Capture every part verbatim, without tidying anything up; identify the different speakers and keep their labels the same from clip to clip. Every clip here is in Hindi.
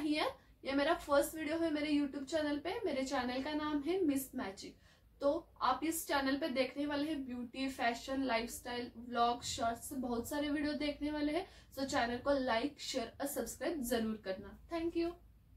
Speaker 1: हियर। ये मेरा फर्स्ट वीडियो है मेरे यूट्यूब चैनल पे। मेरे चैनल का नाम है मिस मैजिक। तो आप इस चैनल पे देखने वाले हैं beauty, fashion, lifestyle, vlog, shorts, बहुत सारे वीडियो देखने वाले हैं। सो चैनल को लाइक, शेयर और सब्सक्राइब जरूर करना। Thank you.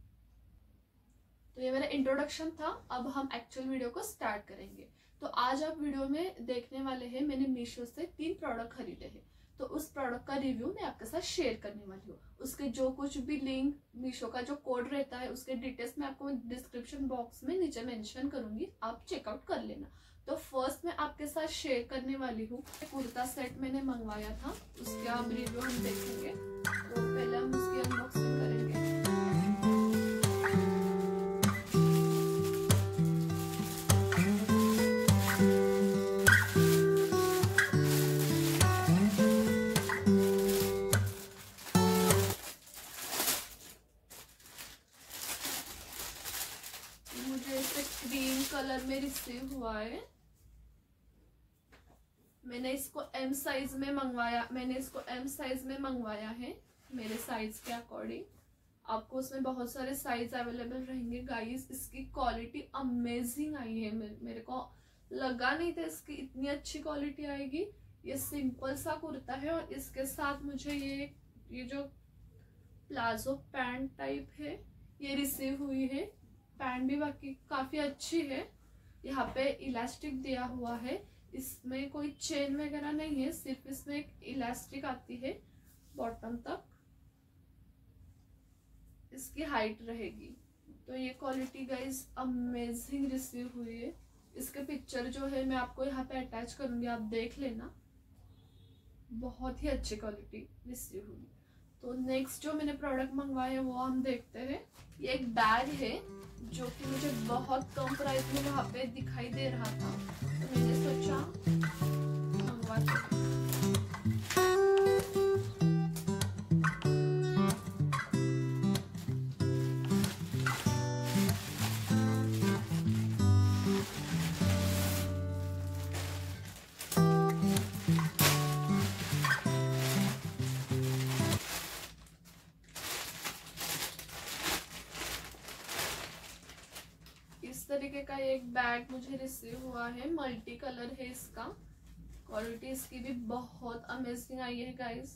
Speaker 1: तो ये मेरा इंट्रोडक्शन था। अब हम एक्चुअल वीडियो को स्टार्ट करेंगे। तो आज आप वीडियो में देखने वाले हैं मैंने मीशो से तीन प्रोडक्ट खरीदे हैं। तो उस प्रोडक्ट का रिव्यू मैं आपके साथ शेयर करने वाली हूँ। उसके जो कुछ भी लिंक, मीशो का जो कोड रहता है, उसके डिटेल्स मैं आपको डिस्क्रिप्शन बॉक्स में नीचे मेंशन करूंगी, आप चेकआउट कर लेना। तो फर्स्ट मैं आपके साथ शेयर करने वाली हूँ कुर्ता सेट मैंने मंगवाया था, उसके अब रिव्यू हम देखेंगे। तो पहले हम उसकी अनबॉक्सिंग करेंगे। मुझे इसे क्रीम कलर में रिसीव हुआ है। मैंने इसको एम साइज में मंगवाया मैंने इसको एम साइज में मंगवाया है, मेरे साइज के अकॉर्डिंग। आपको उसमें बहुत सारे साइज अवेलेबल रहेंगे गाइस। इसकी क्वालिटी अमेजिंग आई है। मेरे को लगा नहीं था इसकी इतनी अच्छी क्वालिटी आएगी। ये सिंपल सा कुर्ता है और इसके साथ मुझे ये ये जो प्लाजो पैंट टाइप है ये रिसीव हुई है। पैंट भी बाकी काफी अच्छी है। यहाँ पे इलास्टिक दिया हुआ है। इसमें कोई चेन वगैरह नहीं है, सिर्फ इसमें एक इलास्टिक आती है बॉटम तक। इसकी हाइट रहेगी। तो ये क्वालिटी गाइस अमेजिंग रिसीव हुई है। इसके पिक्चर जो है मैं आपको यहाँ पे अटैच करूंगी, आप देख लेना। बहुत ही अच्छी क्वालिटी रिसीव हुई। तो नेक्स्ट जो मैंने प्रोडक्ट मंगवाया है वो हम देखते हैं। ये एक बैग है जो कि मुझे बहुत कम प्राइस में वहां पे दिखाई दे रहा था, तो मैंने सोचा मंगवाते हैं। इस तरीके का एक बैग मुझे रिसीव हुआ है। मल्टी कलर है इसका। क्वालिटी इसकी भी बहुत अमेजिंग आई है गाइस।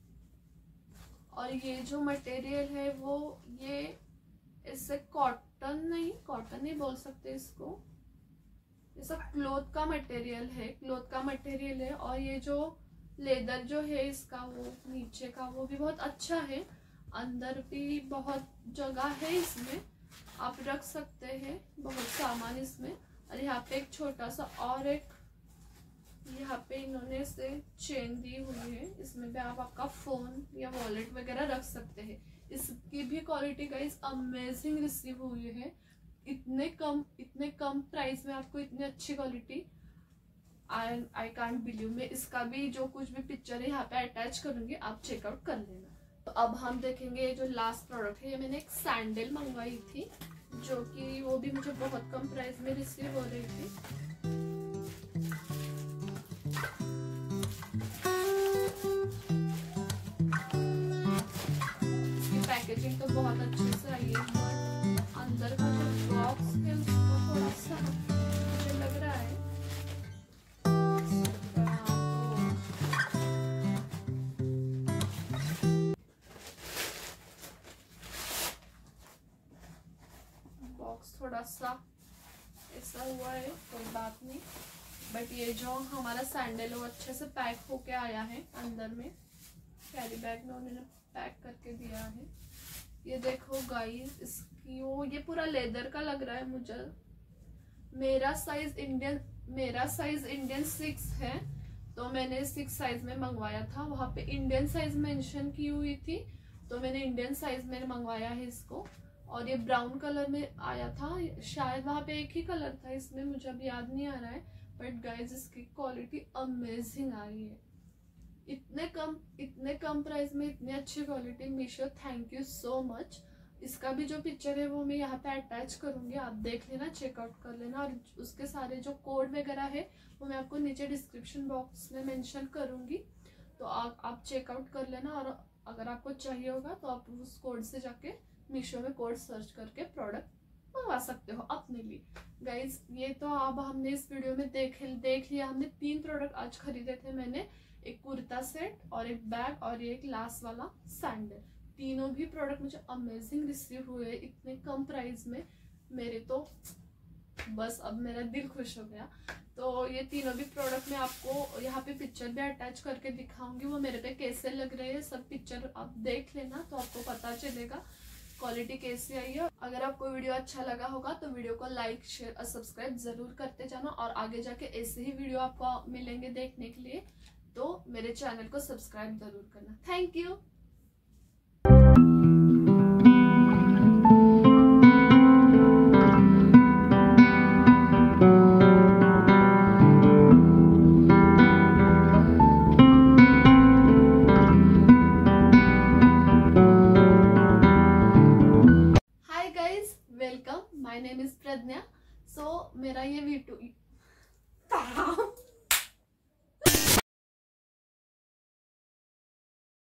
Speaker 1: और ये जो मटेरियल है वो ये इससे कॉटन नहीं कॉटन नहीं बोल सकते इसको, ये सब क्लोथ का मटेरियल है क्लोथ का मटेरियल है। और ये जो लेदर जो है इसका, वो नीचे का वो भी बहुत अच्छा है। अंदर भी बहुत जगह है इसमें, आप रख सकते हैं बहुत सामान इसमें। और यहाँ पे एक छोटा सा और एक यहाँ पे इन्होंने से चेन दी हुई है। इसमें भी आप आपका फोन या वॉलेट वगैरह रख सकते हैं। इसकी भी क्वालिटी गाइस अमेजिंग रिसीव हुई है। इतने कम इतने कम प्राइस में आपको इतनी अच्छी quality, I I can't believe. मैं इसका भी जो कुछ भी पिक्चर है यहाँ पे अटैच करूंगी, आप चेकआउट कर लेना। तो अब हम देखेंगे जो लास्ट प्रोडक्ट है। ये मैंने एक सैंडल मंगवाई थी जो कि वो भी मुझे बहुत कम प्राइस में रिसीव हो रही थी। इसकी पैकेजिंग तो बहुत अच्छे से आई है, बट अंदर का जो बॉक्स है उसको थोड़ा सा मुझे लग रहा है थोड़ा सा ऐसा हुआ है, कोई बात नहीं। बट ये जो हमारा सैंडल है वो अच्छे से पैक होके आया है। अंदर में कैरी बैग में उन्होंने पैक करके दिया है। ये देखो गाइस, इसकी वो ये पूरा लेदर का लग रहा है मुझे। मेरा साइज इंडियन मेरा साइज इंडियन सिक्स है, तो मैंने सिक्स साइज में मंगवाया था। वहां पे इंडियन साइज मेंशन की हुई थी, तो मैंने इंडियन साइज में मंगवाया है इसको। और ये ब्राउन कलर में आया था, शायद वहां पे एक ही कलर था इसमें, मुझे अब याद नहीं आ रहा है। बट गाइस इसकी क्वालिटी अमेजिंग आ रही है। इतने कम इतने कम प्राइस में इतनी अच्छी quality, Meesho thank you so much. इसका भी जो पिक्चर है वो मैं यहाँ पे अटैच करूंगी, आप देख लेना, चेकआउट कर लेना। और उसके सारे जो कोड वगैरह है वो मैं आपको नीचे डिस्क्रिप्शन बॉक्स में मेंशन करूंगी, तो आप आप चेकआउट कर लेना। और अगर आपको चाहिए होगा तो आप उस कोड से जाके मीशो में कोड सर्च करके प्रोडक्ट मंगवा सकते हो अपने लिए। गाइज ये तो अब हमने इस वीडियो में देख देख लिया, हमने तीन प्रोडक्ट आज खरीदे थे मैंने, एक कुर्ता सेट और एक बैग और एक लास वाला सैंडल। तीनों भी प्रोडक्ट मुझे अमेजिंग रिसीव हुए इतने कम प्राइस में, मेरे तो बस अब मेरा दिल खुश हो गया। तो ये तीनों भी प्रोडक्ट मैं आपको यहाँ पे पिक्चर भी अटैच करके दिखाऊंगी, वो मेरे पे कैसे लग रहे हैं सब पिक्चर आप देख लेना तो आपको पता चलेगा क्वालिटी कैसी आई है। अगर आपको वीडियो अच्छा लगा होगा तो वीडियो को लाइक शेयर और सब्सक्राइब जरूर करते जाना, और आगे जाके ऐसे ही वीडियो आपको मिलेंगे देखने के लिए, तो मेरे चैनल को सब्सक्राइब जरूर करना। Thank you. Welcome, my name is Pragya. So मेरा ये वीडियो